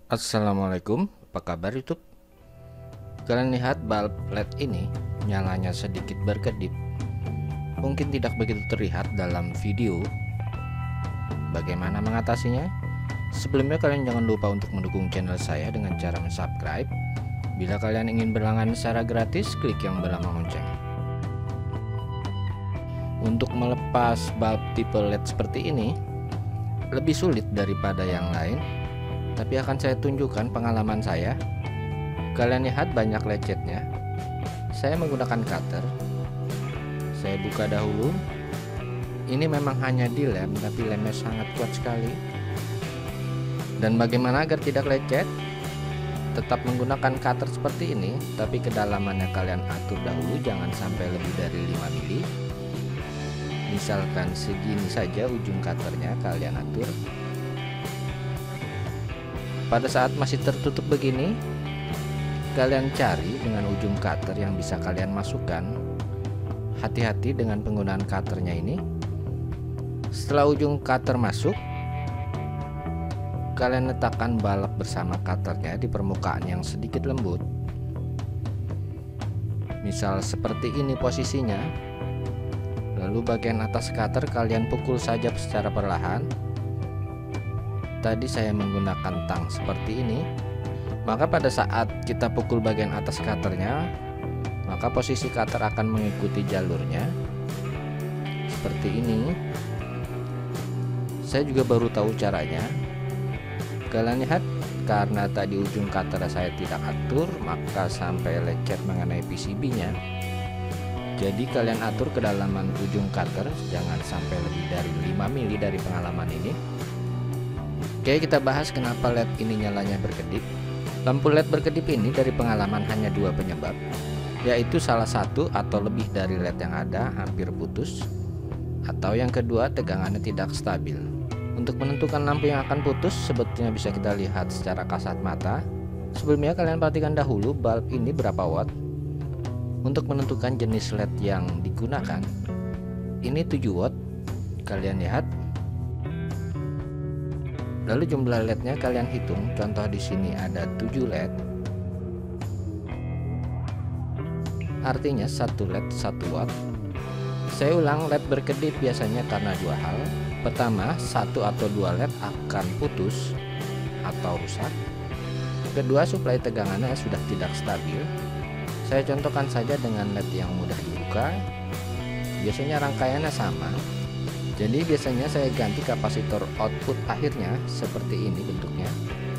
Assalamualaikum, apa kabar YouTube? Kalian lihat bulb LED ini nyalanya sedikit berkedip. Mungkin tidak begitu terlihat dalam video. Bagaimana mengatasinya? Sebelumnya kalian jangan lupa untuk mendukung channel saya dengan cara subscribe. Bila kalian ingin berlangganan secara gratis, klik yang berlambang lonceng. Untuk melepas bulb tipe LED seperti ini lebih sulit daripada yang lain, tapi akan saya tunjukkan pengalaman saya. Kalian lihat banyak lecetnya. Saya menggunakan cutter. Saya buka dahulu. Ini memang hanya dilem, tapi lemnya sangat kuat sekali. Dan bagaimana agar tidak lecet? Tetap menggunakan cutter seperti ini, tapi kedalamannya kalian atur dahulu, jangan sampai lebih dari 5 mili. Misalkan segini saja ujung cutternya kalian atur. Pada saat masih tertutup begini, kalian cari dengan ujung cutter yang bisa kalian masukkan. Hati-hati dengan penggunaan cutternya ini. Setelah ujung cutter masuk, kalian letakkan balap bersama cutternya di permukaan yang sedikit lembut. Misal seperti ini posisinya. Lalu bagian atas cutter kalian pukul saja secara perlahan. Tadi saya menggunakan tang seperti ini, maka pada saat kita pukul bagian atas cutternya, maka posisi cutter akan mengikuti jalurnya seperti ini. Saya juga baru tahu caranya. Kalian lihat, karena tadi ujung cutter saya tidak atur, maka sampai lecet mengenai PCB nya. Jadi kalian atur kedalaman ujung cutter, jangan sampai lebih dari 5 mili dari pengalaman ini. Oke, kita bahas kenapa LED ini nyalanya berkedip. Lampu LED berkedip ini dari pengalaman hanya dua penyebab, yaitu salah satu atau lebih dari LED yang ada hampir putus, atau yang kedua tegangannya tidak stabil. Untuk menentukan lampu yang akan putus sebetulnya bisa kita lihat secara kasat mata. Sebelumnya kalian perhatikan dahulu bulb ini berapa watt. Untuk menentukan jenis LED yang digunakan, ini 7 watt. Kalian lihat. Lalu jumlah LED-nya kalian hitung. Contoh di sini ada 7 LED. Artinya 1 LED 1 watt. Saya ulang, LED berkedip biasanya karena dua hal. Pertama, 1 atau 2 LED akan putus atau rusak. Kedua, suplai tegangannya sudah tidak stabil. Saya contohkan saja dengan LED yang mudah dibuka. Biasanya rangkaiannya sama. Jadi biasanya saya ganti kapasitor output akhirnya seperti ini bentuknya.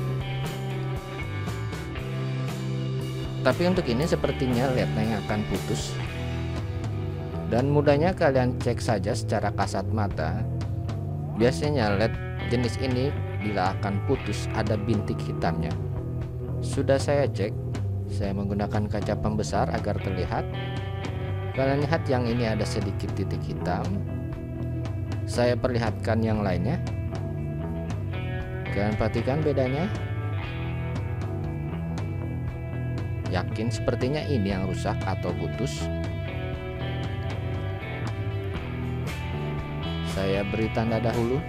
Tapi untuk ini sepertinya LED-nya yang akan putus. Dan mudahnya kalian cek saja secara kasat mata. Biasanya LED jenis ini bila akan putus ada bintik hitamnya. Sudah saya cek. Saya menggunakan kaca pembesar agar terlihat. Kalian lihat yang ini ada sedikit titik hitam. Saya perlihatkan yang lainnya. Kalian perhatikan bedanya. Yakin sepertinya ini yang rusak atau putus. Saya beri tanda dahulu.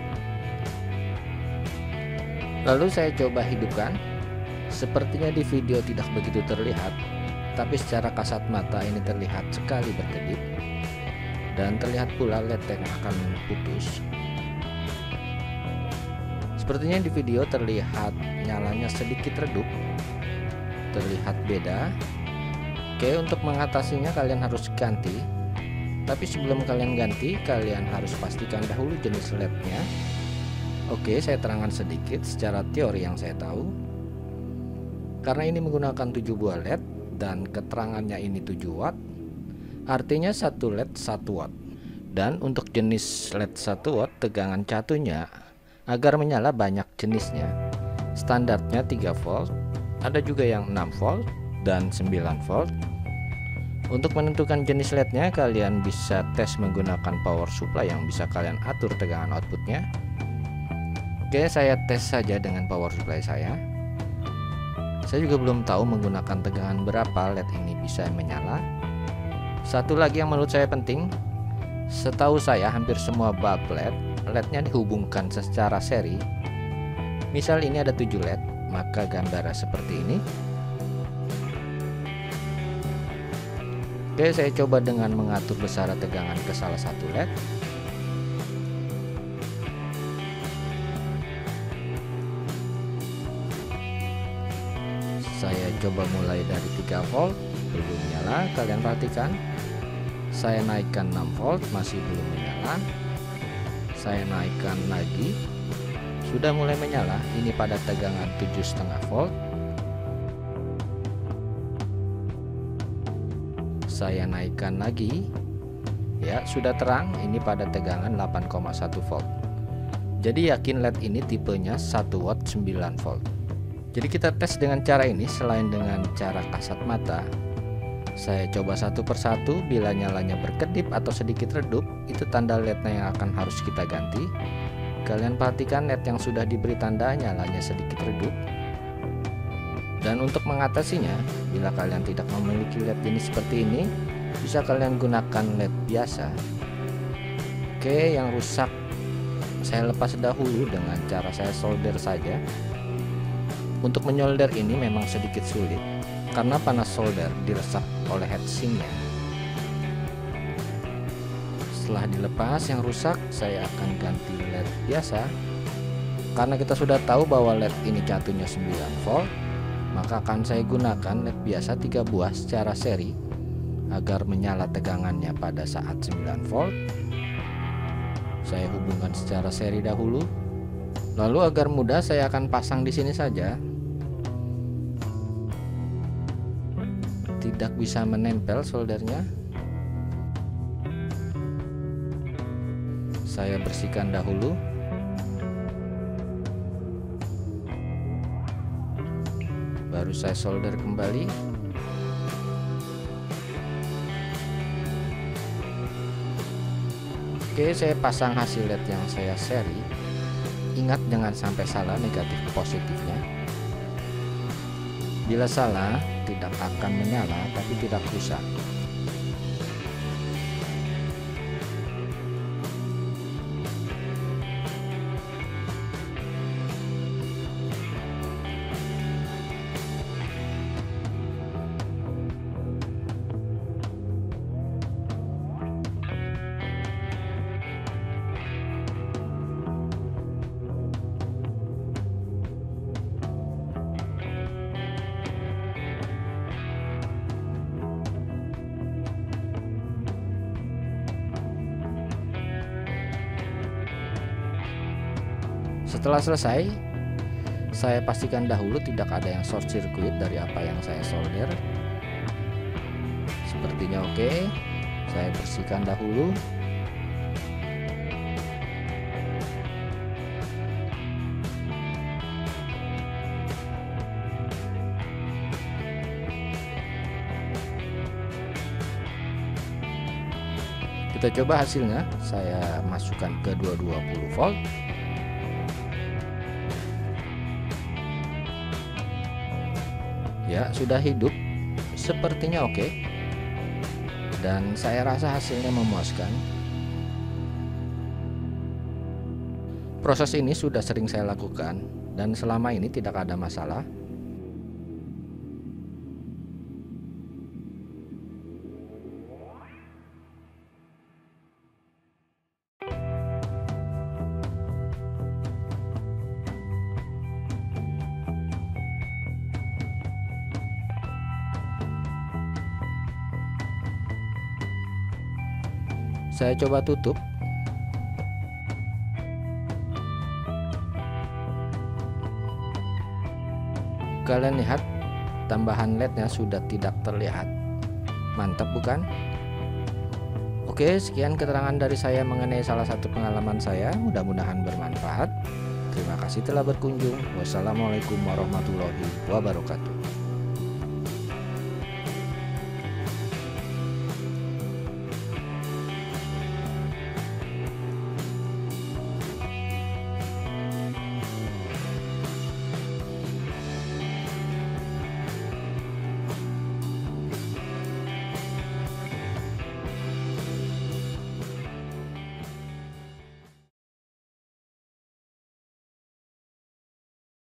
Lalu saya coba hidupkan. Sepertinya di video tidak begitu terlihat, tapi secara kasat mata ini terlihat sekali berkedip. Dan terlihat pula LED yang akan putus. Sepertinya di video terlihat nyalanya sedikit redup, terlihat beda. Oke, untuk mengatasinya kalian harus ganti. Tapi sebelum kalian ganti, kalian harus pastikan dahulu jenis LED-nya. Oke, saya terangkan sedikit secara teori yang saya tahu. Karena ini menggunakan 7 buah LED dan keterangannya ini 7 watt, artinya 1 LED 1 watt. Dan untuk jenis LED 1 watt tegangan catunya agar menyala banyak jenisnya. Standarnya 3 volt, ada juga yang 6 volt dan 9 volt. Untuk menentukan jenis LED-nya kalian bisa tes menggunakan power supply yang bisa kalian atur tegangan outputnya. Oke, saya tes saja dengan power supply saya. Saya juga belum tahu menggunakan tegangan berapa LED ini bisa menyala. Satu lagi yang menurut saya penting, setahu saya hampir semua bulb LED, LED-nya dihubungkan secara seri. Misal ini ada 7 LED, maka gambarnya seperti ini. Oke, saya coba dengan mengatur besaran tegangan ke salah satu LED. Saya coba mulai dari 3 volt, belum nyala. Kalian perhatikan, saya naikkan 6 volt, masih belum menyala. Saya naikkan lagi, sudah mulai menyala. Ini pada tegangan 7,5 volt. Saya naikkan lagi, ya sudah terang. Ini pada tegangan 8,1 volt. Jadi yakin LED ini tipenya 1 watt 9 volt. Jadi kita tes dengan cara ini. Selain dengan cara kasat mata, saya coba satu persatu. Bila nyalanya berkedip atau sedikit redup, itu tanda LED-nya yang akan harus kita ganti. Kalian perhatikan LED yang sudah diberi tanda nyalanya sedikit redup. Dan untuk mengatasinya, bila kalian tidak memiliki LED jenis seperti ini, bisa kalian gunakan LED biasa. Oke, yang rusak saya lepas dahulu dengan cara saya solder saja. Untuk menyolder ini memang sedikit sulit karena panas solder diresap oleh heatsinknya. Setelah dilepas yang rusak, saya akan ganti LED biasa. Karena kita sudah tahu bahwa LED ini catunya 9 volt, maka akan saya gunakan LED biasa 3 buah secara seri agar menyala tegangannya pada saat 9 volt. Saya hubungkan secara seri dahulu. Lalu agar mudah saya akan pasang di sini saja. Tidak bisa menempel soldernya. Saya bersihkan dahulu. Baru saya solder kembali. Oke, saya pasang hasil LED yang saya seri. Ingat jangan sampai salah negatif positifnya. Bila salah, tidak akan menyala tapi tidak rusak. Setelah selesai, saya pastikan dahulu tidak ada yang short circuit dari apa yang saya solder. Sepertinya oke. Saya bersihkan dahulu. Kita coba hasilnya. Saya masukkan ke 220 volt. Ya, sudah hidup. Sepertinya oke. Dan saya rasa hasilnya memuaskan. Proses ini sudah sering saya lakukan dan selama ini tidak ada masalah. Saya coba tutup. Kalian lihat tambahan LED-nya sudah tidak terlihat. Mantap bukan? Oke, sekian keterangan dari saya mengenai salah satu pengalaman saya. Mudah-mudahan bermanfaat. Terima kasih telah berkunjung. Wassalamualaikum warahmatullahi wabarakatuh.